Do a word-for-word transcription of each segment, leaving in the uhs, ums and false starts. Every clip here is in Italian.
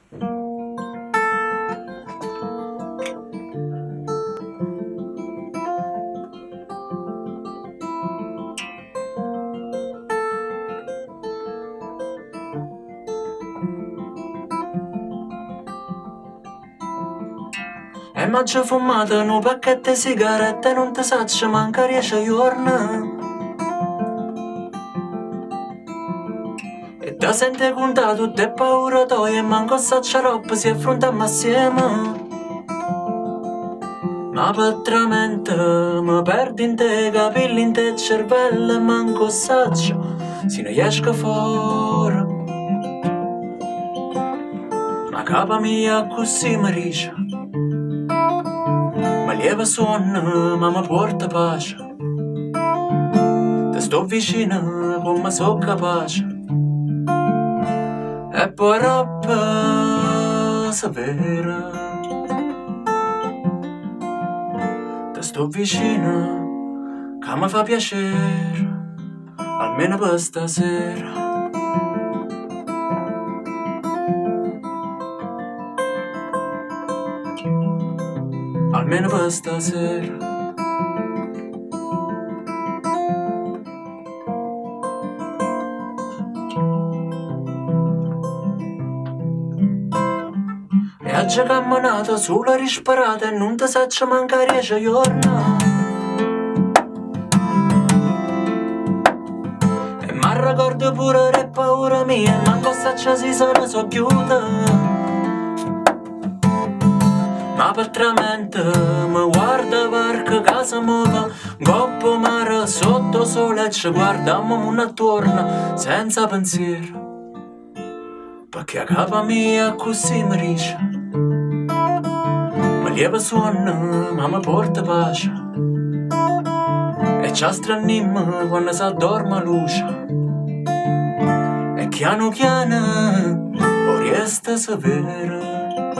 E mangia fumata un pacchetto di sigarette, non ti saccia manca riesce giorno. E da sente conta tutte le paure tue e manco saccia roba si affrontiamo assieme. Ma petramente mi perdi in te capelli in te cervello e manco saccia se ne esca fuori. Ma capa mia così mi dice ma lieve sonno, ma mi porta pace. Ti sto vicino come so capace. E poi roba severa. Ti sto vicino che mi fa piacere, almeno per stasera. Almeno per stasera. E oggi camminato sulla risparata e non ti saccia manca riesce giorno. E mi ricordo pure le paure mie, manco saccia si sono so chiude. Ma petramente mi guarda perché casa muova, coppo mare sotto sole e ci guardiamo una attorno senza pensiero. Perché a capa mia così mi dice, ma lieve suono ma mi porta pace. E ci stranimmo quando si addorma luce. E piano piano oriesta severa.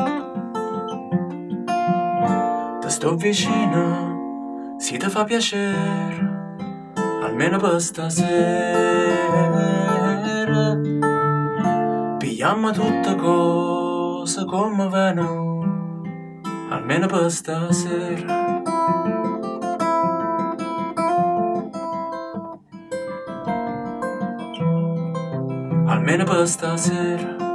Sto vicino, si ti fa piacere, almeno per stasera. Pigliamo tutte cose come vengono, almeno per stasera. Almeno per stasera.